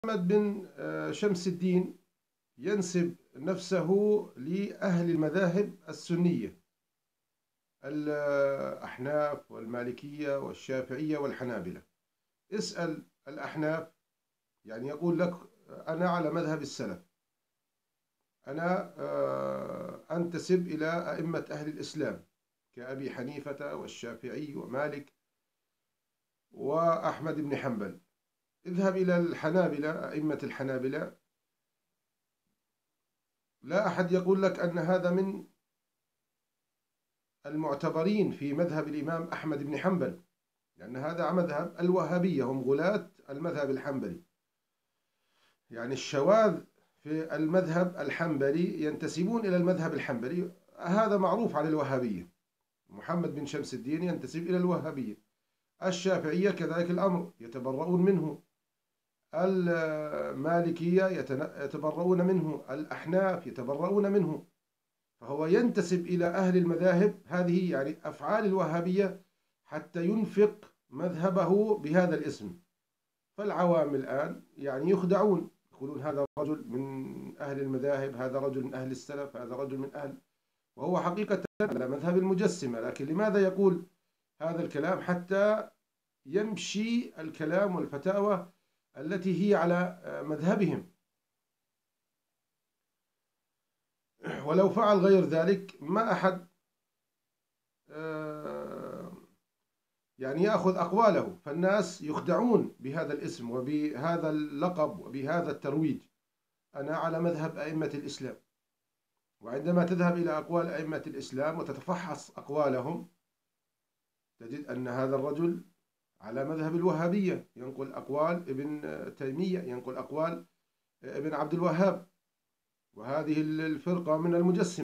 محمد بن شمس الدين ينسب نفسه لأهل المذاهب السنية، الأحناف والمالكية والشافعية والحنابلة. اسأل الأحناف، يعني يقول لك أنا على مذهب السلف، أنا أنتسب إلى أئمة أهل الإسلام كأبي حنيفة والشافعي ومالك وأحمد بن حنبل. اذهب إلى الحنابلة، أئمة الحنابلة، لا أحد يقول لك أن هذا من المعتبرين في مذهب الإمام أحمد بن حنبل، لأن هذا مذهب الوهابية، هم غلاة المذهب الحنبلي. يعني الشواذ في المذهب الحنبلي ينتسبون إلى المذهب الحنبلي، هذا معروف عن الوهابية. محمد بن شمس الدين ينتسب إلى الوهابية. الشافعية كذلك الأمر، يتبرؤون منه. المالكية يتبرؤون منه. الأحناف يتبرؤون منه. فهو ينتسب إلى أهل المذاهب هذه، يعني أفعال الوهابية حتى ينفق مذهبه بهذا الاسم. فالعوام الآن يعني يخدعون، يقولون هذا رجل من أهل المذاهب، هذا رجل من أهل السلف، هذا رجل من أهل، وهو حقيقة على مذهب المجسمة. لكن لماذا يقول هذا الكلام؟ حتى يمشي الكلام والفتاوى التي هي على مذهبهم. ولو فعل غير ذلك ما أحد يعني يأخذ أقواله، فالناس يخدعون بهذا الاسم وبهذا اللقب وبهذا الترويج. أنا على مذهب أئمة الإسلام. وعندما تذهب إلى أقوال أئمة الإسلام وتتفحص أقوالهم تجد أن هذا الرجل على مذهب الوهابية، ينقل أقوال ابن تيمية، ينقل أقوال ابن عبد الوهاب، وهذه الفرقة من المجسمة.